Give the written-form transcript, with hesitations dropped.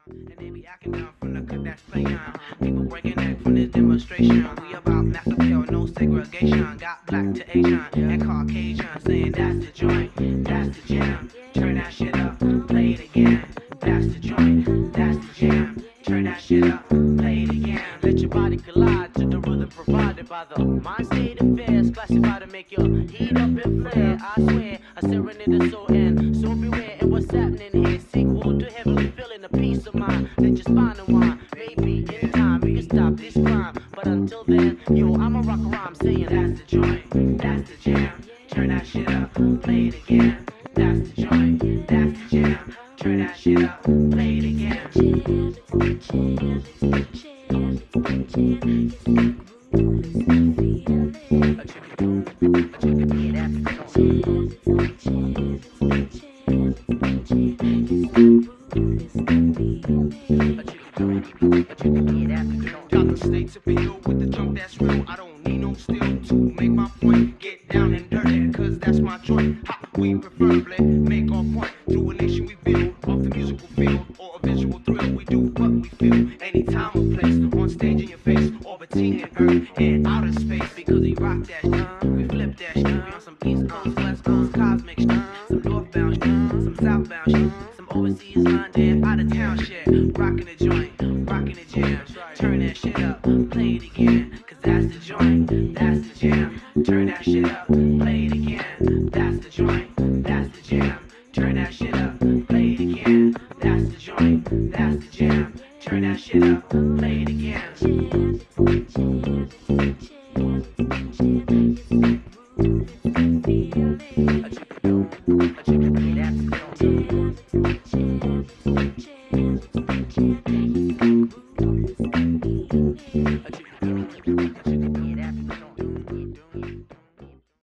And they be acting down from the cut that's playing. People breaking neck from this demonstration. We about mass appeal, no segregation. Got black to Asian and Caucasian saying that's the joint, that's the jam. Turn that shit up, play it again. That's the joint, that's the jam. Turn that shit up, play it again. Let your body collide to the rhythm provided by the mind state affairs. Classified to make your heat up and flare. I swear, a serenade is so and so beware. And what's happening here? Sequel to heavenly feeling a peace of mind. Let your spine unwind. Maybe in time we can stop this crime. But until then, yo, I'ma rock a rhyme saying that's the joint, that's the jam. Turn that shit up, play it again. That's the joint, that's the jam. Turn that shit up, play it Got the state to feel with the jump that's real. I don't need no steel to make my point. Get down and dirty, cause that's my joint. How we preferably make our point. Through a nation we build, off the musical field, or a visual thrill. We do what we feel, anytime or place. On stage in your face, orbiting in earth and outer space. Because we rock that shit, we flip that shit. We on some East Coast, West Coast, cosmic shit. Some northbound shit, some southbound shit. Some overseas, London, out of town shit. Rocking the joint, rocking the jam. Turn that shit up, play it again. Cause that's the joint, that's the jam. Turn that shit up, play it again. That's the joint, that's the jam. Turn that shit up, play it again. That's the joint, that's the jam. Turn that shit up, play it again.